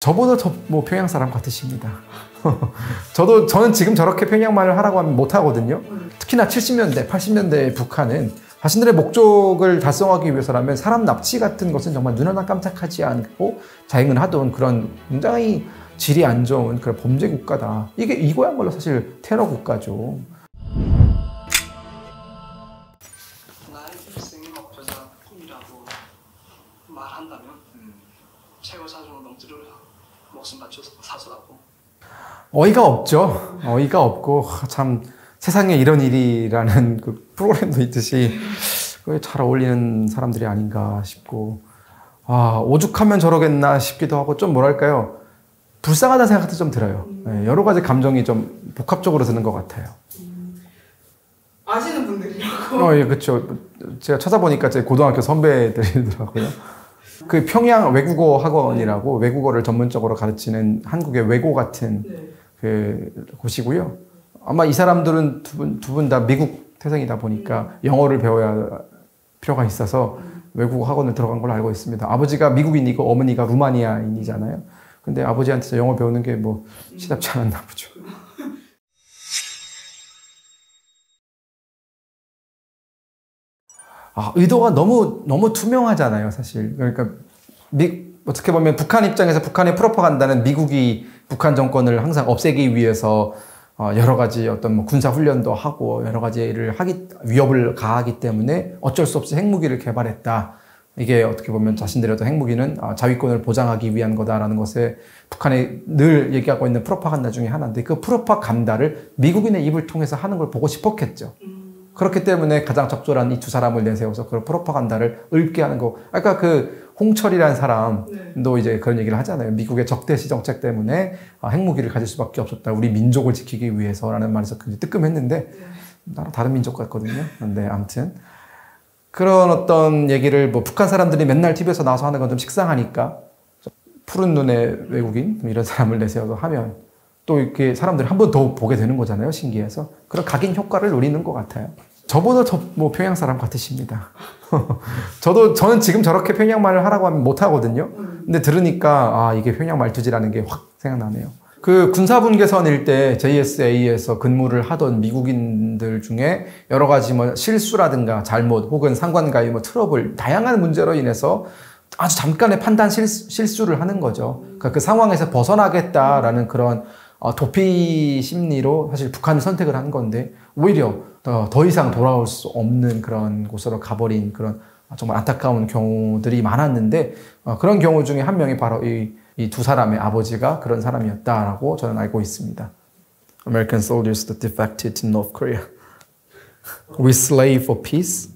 저보다 더 뭐 평양 사람 같으십니다. 저는 지금 저렇게 평양말을 하라고 하면 못하거든요. 특히나 70년대, 80년대 북한은 자신들의 목적을 달성하기 위해서라면 사람 납치 같은 것은 정말 눈 하나 깜짝하지 않고 자행을 하던 그런 굉장히 질이 안 좋은 그런 범죄 국가다. 이거야말로 사실 테러 국가죠. 나의 일생의 목표가 꿈이라고 말한다면 최고 사정을 넘들을 목숨 바쳐서 사서라고. 어이가 없죠. 어이가 없고 참 세상에 이런 일이라는 그 프로그램도 있듯이 잘 어울리는 사람들이 아닌가 싶고, 오죽하면 저러겠나 싶기도 하고, 좀 뭐랄까요, 불쌍하다는 생각도 좀 들어요. 여러 가지 감정이 좀 복합적으로 드는 것 같아요. 아시는 분들이라고? 예, 그렇죠. 제가 찾아보니까 제 고등학교 선배들이더라고요. 그 평양 외국어 학원이라고 외국어를 전문적으로 가르치는 한국의 외고 같은 그 곳이고요. 아마 이 사람들은 두 분 다 미국 태생이다 보니까 영어를 배워야 필요가 있어서 외국어 학원을 들어간 걸로 알고 있습니다. 아버지가 미국인이고 어머니가 루마니아인이잖아요. 근데 아버지한테서 영어 배우는 게 뭐 시답지 않았나 보죠. 의도가 너무 투명하잖아요, 사실. 그러니까 어떻게 보면 북한 입장에서 북한의 프로파간다는 미국이 북한 정권을 항상 없애기 위해서 여러 가지 어떤 뭐 군사 훈련도 하고 여러 가지를 위협을 가하기 때문에 어쩔 수 없이 핵무기를 개발했다. 이게 어떻게 보면 자신들의 어떤 핵무기는 자위권을 보장하기 위한 거다라는 것에 북한이 늘 얘기하고 있는 프로파간다 중에 하나인데, 그 프로파간다를 미국인의 입을 통해서 하는 걸 보고 싶었겠죠. 그렇기 때문에 가장 적절한 이 두 사람을 내세워서 그런 프로파간다를 읊게 하는 거. 아까 그 홍철이라는 사람도 이제 그런 얘기를 하잖아요. 미국의 적대시 정책 때문에 핵무기를 가질 수밖에 없었다. 우리 민족을 지키기 위해서라는 말에서 굉장히 뜨끔했는데, 나랑 다른 민족 같거든요. 근데 아무튼 그런 어떤 얘기를 뭐 북한 사람들이 맨날 TV에서 나와서 하는 건 좀 식상하니까 푸른 눈의 외국인 이런 사람을 내세워서 하면 또 이렇게 사람들이 한 번 더 보게 되는 거잖아요. 신기해서. 그런 각인 효과를 노리는 것 같아요. 저보다 더 뭐 평양 사람 같으십니다. 저는 지금 저렇게 평양말을 하라고 하면 못하거든요. 근데 들으니까 이게 평양 말투지라는 게 확 생각나네요. 그 군사분계선 일대 JSA에서 근무를 하던 미국인들 중에 여러 가지 뭐 실수라든가 잘못 혹은 상관과의 뭐 트러블, 다양한 문제로 인해서 아주 잠깐의 판단 실수를 하는 거죠. 그러니까 그 상황에서 벗어나겠다라는 그런 도피 심리로 사실 북한을 선택을 한 건데, 오히려 더 이상 돌아올 수 없는 그런 곳으로 가버린 그런 정말 안타까운 경우들이 많았는데, 그런 경우 중에 한 명이 바로 이 두 사람의 아버지가 그런 사람이었다라고 저는 알고 있습니다. American soldiers that defected to North Korea. We slave for peace.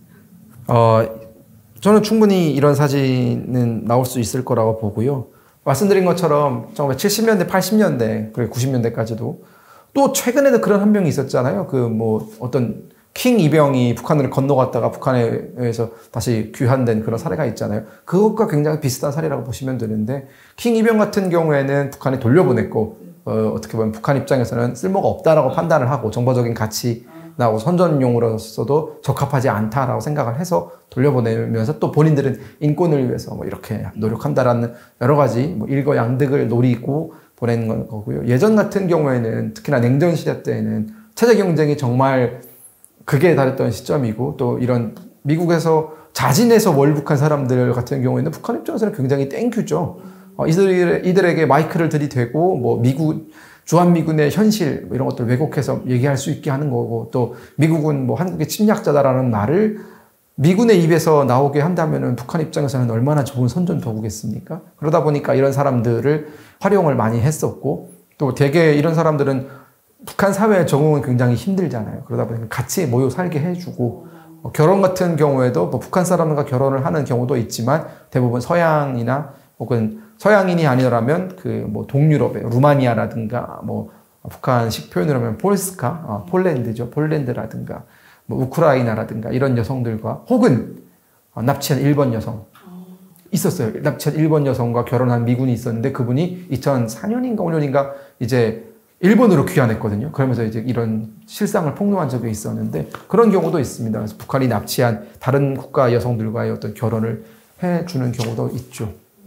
저는 충분히 이런 사진은 나올 수 있을 거라고 보고요. 말씀드린 것처럼 1970년대, 80년대, 그리고 90년대까지도 또 최근에도 그런 한 명이 있었잖아요. 그 뭐 어떤 킹 이병이 북한을 건너갔다가 북한에서 다시 귀환된 그런 사례가 있잖아요. 그것과 굉장히 비슷한 사례라고 보시면 되는데, 킹 이병 같은 경우에는 북한에 돌려보냈고 어떻게 보면 북한 입장에서는 쓸모가 없다라고 판단을 하고 정보적인 가치나 선전용으로서도 적합하지 않다라고 생각을 해서 돌려보내면서 또 본인들은 인권을 위해서 뭐 이렇게 노력한다라는 여러 가지 뭐 일거양득을 노리고 보낸 거고요. 예전 같은 경우에는 특히나 냉전 시대 때에는 체제 경쟁이 정말 극에 달했던 시점이고, 또 이런 미국에서 자진해서 월북한 사람들 같은 경우에는 북한 입장에서는 굉장히 땡큐죠. 이들에게 마이크를 들이대고 뭐 주한미군의 현실 이런 것들 왜곡해서 얘기할 수 있게 하는 거고, 또 미국은 뭐 한국의 침략자다라는 말을 미군의 입에서 나오게 한다면은 북한 입장에서는 얼마나 좋은 선전 도구겠습니까? 그러다 보니까 이런 사람들을 활용을 많이 했었고, 또 되게 이런 사람들은 북한 사회의 적응은 굉장히 힘들잖아요. 그러다 보니까 같이 모여 살게 해주고, 결혼 같은 경우에도 뭐 북한 사람과 결혼을 하는 경우도 있지만 대부분 서양이나 혹은 서양인이 아니라면 그 뭐 동유럽의 루마니아라든가 뭐 북한식 표현으로 하면 폴스카, 폴란드죠. 폴란드라든가 뭐 우크라이나라든가 이런 여성들과, 혹은 납치한 일본 여성 있었어요. 납치한 일본 여성과 결혼한 미군이 있었는데, 그분이 2004년인가 5년인가 이제 일본으로 귀환했거든요. 그러면서 이제 이런 실상을 폭로한 적이 있었는데, 그런 경우도 있습니다. 그래서 북한이 납치한 다른 국가 여성들과의 어떤 결혼을 해주는 경우도 있죠.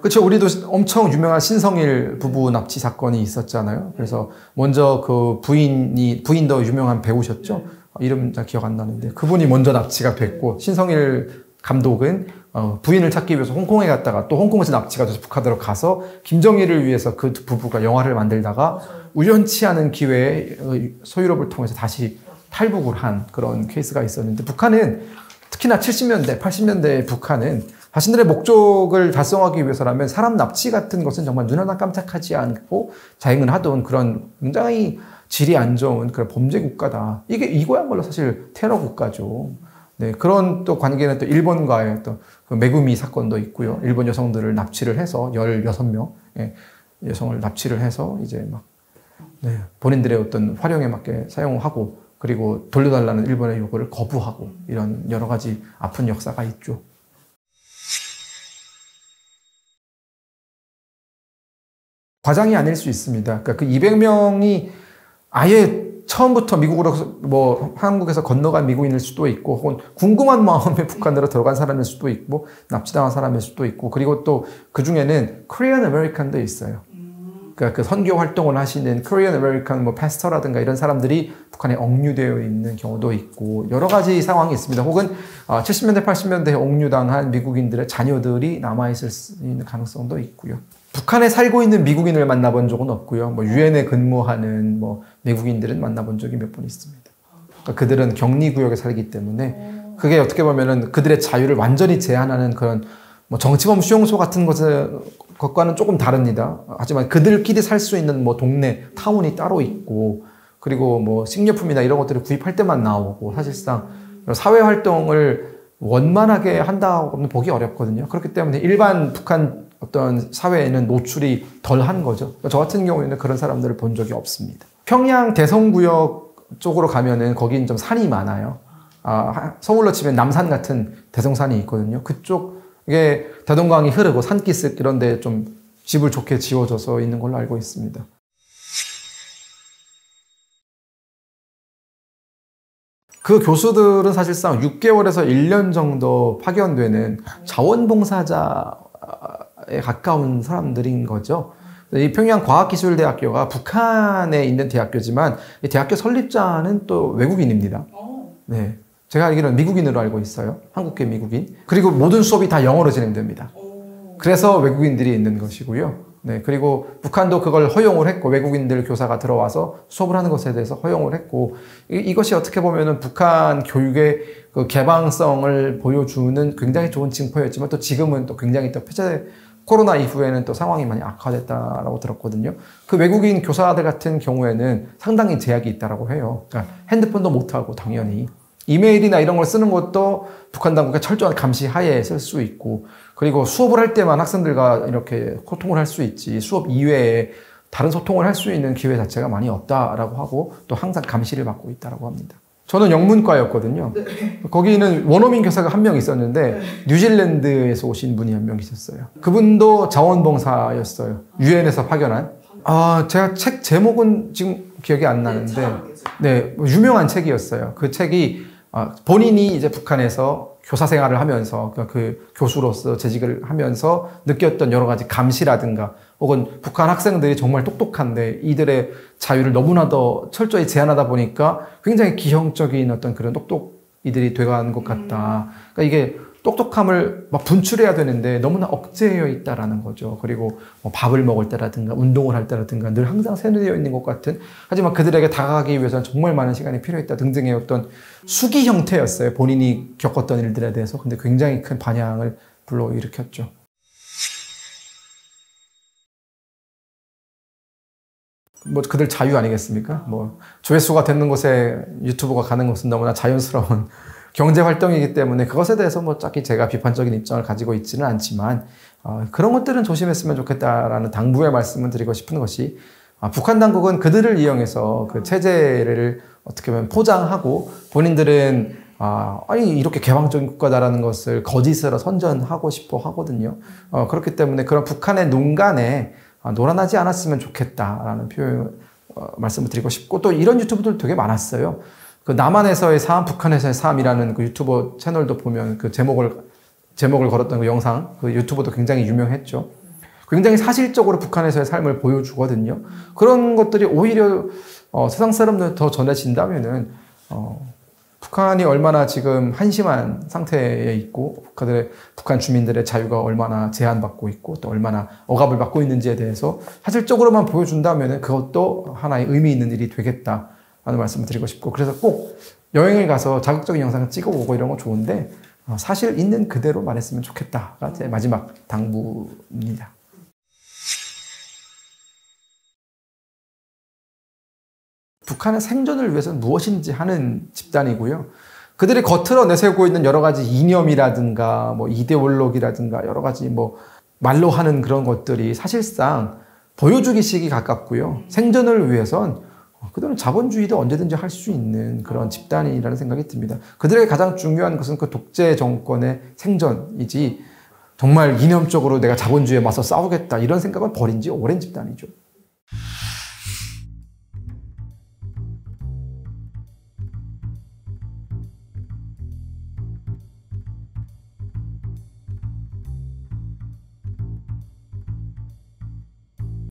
그렇죠. 우리도 엄청 유명한 신성일 부부 납치 사건이 있었잖아요. 그래서 먼저 그 부인도 유명한 배우셨죠. 이름 잘 기억 안 나는데 그분이 먼저 납치가 됐고 신성일 감독은 부인을 찾기 위해서 홍콩에 갔다가 또 홍콩에서 납치가 돼서 북한으로 가서 김정일을 위해서 그 부부가 영화를 만들다가 우연치 않은 기회에 소유럽을 통해서 다시 탈북을 한 그런 케이스가 있었는데 북한은 특히나 70년대, 80년대 북한은 자신들의 목적을 달성하기 위해서라면 사람 납치 같은 것은 정말 눈 하나 깜짝하지 않고 자행을 하던 그런 굉장히 질이 안 좋은 그런 범죄 국가다. 이거야말로 사실 테러 국가죠. 네, 그런 또 관계는 또 일본과의 또 그 메구미 사건도 있고요. 일본 여성들을 납치를 해서 16명 여성을 납치를 해서 이제 막 네, 본인들의 어떤 활용에 맞게 사용하고 그리고 돌려달라는 일본의 요구를 거부하고 이런 여러 가지 아픈 역사가 있죠. 과장이 아닐 수 있습니다. 그러니까 그 200명이 아예 처음부터 미국으로 뭐 한국에서 건너간 미국인일 수도 있고 혹은 궁금한 마음에 북한으로 들어간 사람일 수도 있고 납치당한 사람일 수도 있고 그리고 또 그중에는 코리안 아메리칸도 있어요. 그러니까 그 선교 활동을 하시는 코리안 아메리칸 뭐 파스터라든가 이런 사람들이 북한에 억류되어 있는 경우도 있고 여러 가지 상황이 있습니다. 혹은 70년대 80년대에 억류당한 미국인들의 자녀들이 남아있을 수 있는 가능성도 있고요. 북한에 살고 있는 미국인을 만나본 적은 없고요. 뭐 유엔에 근무하는 뭐 미국인들은 만나본 적이 몇 번 있습니다. 그러니까 그들은 격리구역에 살기 때문에 그게 어떻게 보면은 그들의 자유를 완전히 제한하는 그런 뭐 정치범 수용소 같은 것과는 조금 다릅니다. 하지만 그들끼리 살 수 있는 뭐 동네, 타운이 따로 있고 그리고 뭐 식료품이나 이런 것들을 구입할 때만 나오고 사실상 사회 활동을 원만하게 한다고는 보기 어렵거든요. 그렇기 때문에 일반 북한 어떤 사회에는 노출이 덜한 거죠. 저 같은 경우에는 그런 사람들을 본 적이 없습니다. 평양 대성구역 쪽으로 가면은 거긴 좀 산이 많아요. 서울로 치면 남산 같은 대성산이 있거든요. 그쪽에 대동강이 흐르고 산기슭 이런 데 좀 집을 좋게 지어져서 있는 걸로 알고 있습니다. 그 교수들은 사실상 6개월에서 1년 정도 파견되는 자원봉사자에 가까운 사람들인 거죠. 이 평양과학기술대학교가 북한에 있는 대학교지만 이 대학교 설립자는 또 외국인입니다. 네, 제가 알기로는 미국인으로 알고 있어요. 한국계 미국인. 그리고 모든 수업이 다 영어로 진행됩니다. 그래서 외국인들이 있는 것이고요. 네, 그리고 북한도 그걸 허용을 했고 외국인들 교사가 들어와서 수업을 하는 것에 대해서 허용을 했고 이것이 어떻게 보면은 북한 교육의 그 개방성을 보여주는 굉장히 좋은 징표였지만 또 지금은 또 굉장히 또 코로나 이후에는 또 상황이 많이 악화됐다라고 들었거든요. 그 외국인 교사들 같은 경우에는 상당히 제약이 있다라고 해요. 그러니까 핸드폰도 못하고 당연히 이메일이나 이런 걸 쓰는 것도 북한 당국의 철저한 감시 하에 쓸 수 있고 그리고 수업을 할 때만 학생들과 이렇게 소통을 할 수 있지 수업 이외에 다른 소통을 할 수 있는 기회 자체가 많이 없다라고 하고 또 항상 감시를 받고 있다라고 합니다. 저는 영문과였거든요. 네. 거기는 원어민 교사가 한 명 있었는데 뉴질랜드에서 오신 분이 한 명 있었어요. 그분도 자원봉사였어요. 유엔에서 파견한. 제가 책 제목은 지금 기억이 안 나는데 네, 유명한 책이었어요. 그 책이 본인이 이제 북한에서 교사 생활을 하면서 그 교수로서 재직을 하면서 느꼈던 여러 가지 감시라든가 혹은 북한 학생들이 정말 똑똑한데 이들의 자유를 너무나도 철저히 제한하다 보니까 굉장히 기형적인 어떤 그런 똑똑이들이 돼가는 것 같다. 그러니까 이게 똑똑함을 막 분출해야 되는데 너무나 억제되어 있다라는 거죠. 그리고 뭐 밥을 먹을 때라든가 운동을 할 때라든가 늘 항상 세뇌되어 있는 것 같은 하지만 그들에게 다가가기 위해서는 정말 많은 시간이 필요했다 등등의 어떤 수기 형태였어요. 본인이 겪었던 일들에 대해서. 근데 굉장히 큰 반향을 불러일으켰죠. 뭐 그들 자유 아니겠습니까? 뭐 조회수가 되는 곳에 유튜브가 가는 것은 너무나 자연스러운 경제 활동이기 때문에 그것에 대해서 뭐 딱히 제가 비판적인 입장을 가지고 있지는 않지만 그런 것들은 조심했으면 좋겠다라는 당부의 말씀을 드리고 싶은 것이 북한 당국은 그들을 이용해서 그 체제를 어떻게 보면 포장하고 본인들은 아니 이렇게 개방적인 국가다라는 것을 거짓으로 선전하고 싶어 하거든요. 그렇기 때문에 그런 북한의 농간에 놀아나지 않았으면 좋겠다라는 말씀을 드리고 싶고 또 이런 유튜브들 되게 많았어요. 그 남한에서의 삶, 북한에서의 삶이라는 그 유튜버 채널도 보면 그 제목을 걸었던 그 영상, 그 유튜버도 굉장히 유명했죠. 굉장히 사실적으로 북한에서의 삶을 보여주거든요. 그런 것들이 오히려 세상 사람들 더 전해진다면은 북한이 얼마나 지금 한심한 상태에 있고 북한 주민들의 자유가 얼마나 제한받고 있고 또 얼마나 억압을 받고 있는지에 대해서 사실적으로만 보여준다면은 그것도 하나의 의미 있는 일이 되겠다라는 말씀을 드리고 싶고, 그래서 꼭 여행을 가서 자극적인 영상을 찍어보고 이런 거 좋은데 사실 있는 그대로 말했으면 좋겠다가 제 마지막 당부입니다. 북한의 생존을 위해서는 무엇인지 하는 집단이고요. 그들이 겉으로 내세우고 있는 여러 가지 이념이라든가 뭐 이데올로기라든가 여러 가지 뭐 말로 하는 그런 것들이 사실상 보여주기식이 가깝고요. 생존을 위해선 그들은 자본주의도 언제든지 할 수 있는 그런 집단이라는 생각이 듭니다. 그들에게 가장 중요한 것은 그 독재 정권의 생존이지 정말 이념적으로 내가 자본주의에 맞서 싸우겠다 이런 생각은 버린 지 오랜 집단이죠.